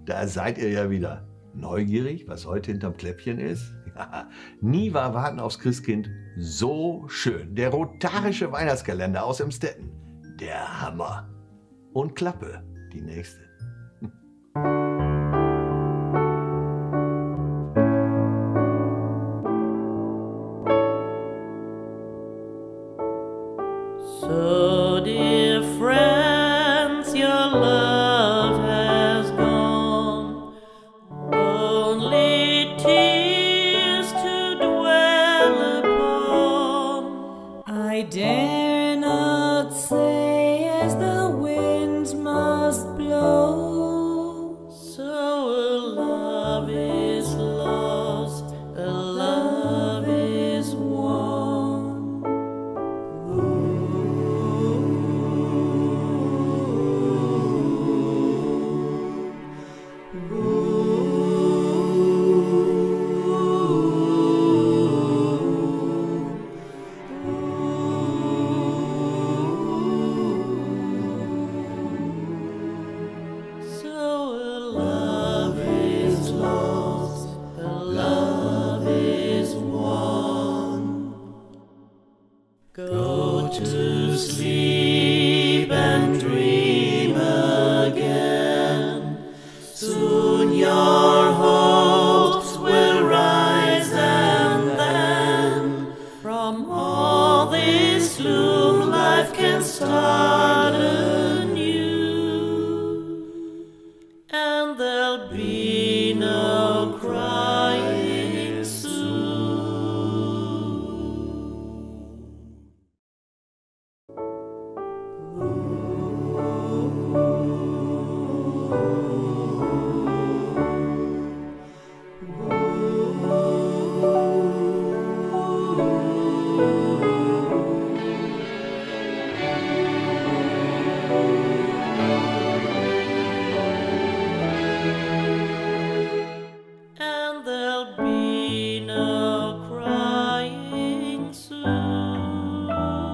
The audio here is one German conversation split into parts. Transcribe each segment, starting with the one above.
da seid ihr ja wieder. Neugierig, was heute hinterm Kläppchen ist? Ja, nie war Warten aufs Christkind so schön. Der rotarische Weihnachtskalender aus Emstetten. Der Hammer. Und Klappe, die nächste. So dear friends, your love has gone, only tears to dwell upon. I dare not say as the winds must blow, so a love is lost, a love is won. Go to sleep and dream again. Soon your hopes will rise, and then from all this gloom life can start anew, and there'll be no crying soon. And there'll be no crying soon.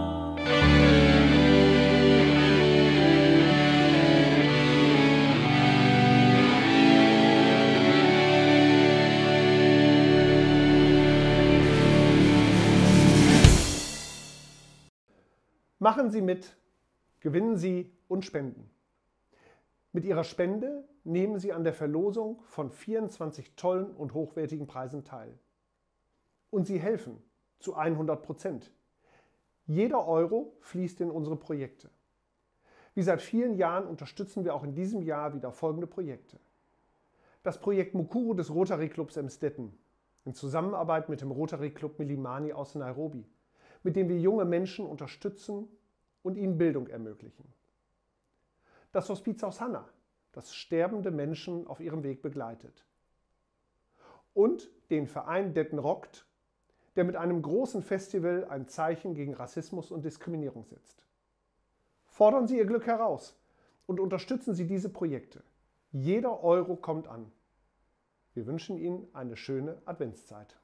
Machen Sie mit, gewinnen Sie und spenden. Mit Ihrer Spende nehmen Sie an der Verlosung von 24 tollen und hochwertigen Preisen teil. Und Sie helfen zu 100%. Jeder Euro fließt in unsere Projekte. Wie seit vielen Jahren unterstützen wir auch in diesem Jahr wieder folgende Projekte. Das Projekt Mukuru des Rotary Clubs Emstetten in Zusammenarbeit mit dem Rotary Club Milimani aus Nairobi, mit dem wir junge Menschen unterstützen und ihnen Bildung ermöglichen. Das Hospizhaus Hanna, das sterbende Menschen auf ihrem Weg begleitet. Und den Verein Detten rockt, der mit einem großen Festival ein Zeichen gegen Rassismus und Diskriminierung setzt. Fordern Sie Ihr Glück heraus und unterstützen Sie diese Projekte. Jeder Euro kommt an. Wir wünschen Ihnen eine schöne Adventszeit.